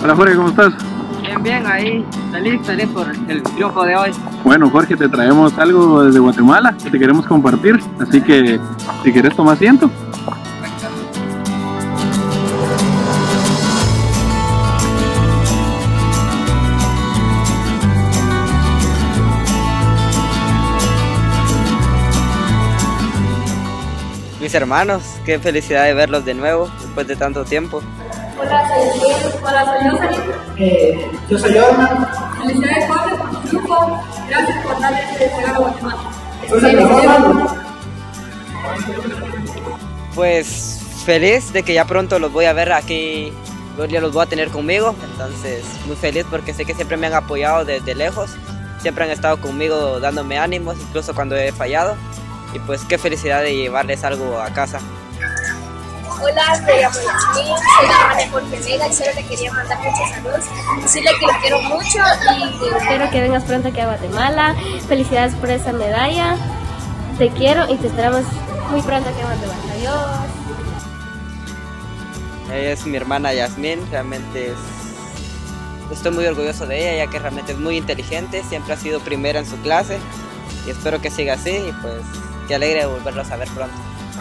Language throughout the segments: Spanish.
Hola Jorge, ¿cómo estás? Bien, bien, ahí, feliz por el triunfo de hoy. Bueno Jorge, te traemos algo desde Guatemala que te queremos compartir, así que si quieres toma asiento. Mis hermanos, qué felicidad de verlos de nuevo después de tanto tiempo. Hola, soy Luis. Hola, soy Luzari. Yo soy Orman. Felicidades, Jorge, por tu triunfo. Gracias por darle este regalo a Guatemala. Pues feliz de que ya pronto los voy a ver aquí, ya los voy a tener conmigo, entonces muy feliz porque sé que siempre me han apoyado desde lejos, siempre han estado conmigo dándome ánimos, incluso cuando he fallado, y pues qué felicidad de llevarles algo a casa. Hola, me llamo Yasmin, soy la mamá de Jorge Vega y solo le quería mandar muchos saludos, decirle que lo quiero mucho y espero que vengas pronto aquí a Guatemala. Felicidades por esa medalla, te quiero y te esperamos muy pronto aquí a Guatemala. Adiós. Ella es mi hermana Yasmin, realmente estoy muy orgulloso de ella ya que realmente es muy inteligente, siempre ha sido primera en su clase y espero que siga así y pues qué alegre de volverlos a ver pronto.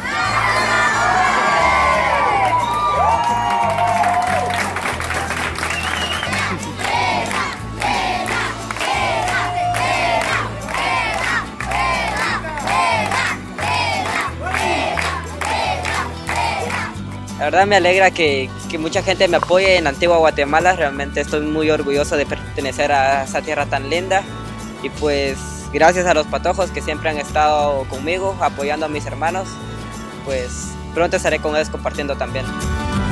La verdad me alegra que mucha gente me apoye en Antigua Guatemala, realmente estoy muy orgulloso de pertenecer a esa tierra tan linda y pues gracias a los patojos que siempre han estado conmigo apoyando a mis hermanos, pues pronto estaré con ellos compartiendo también.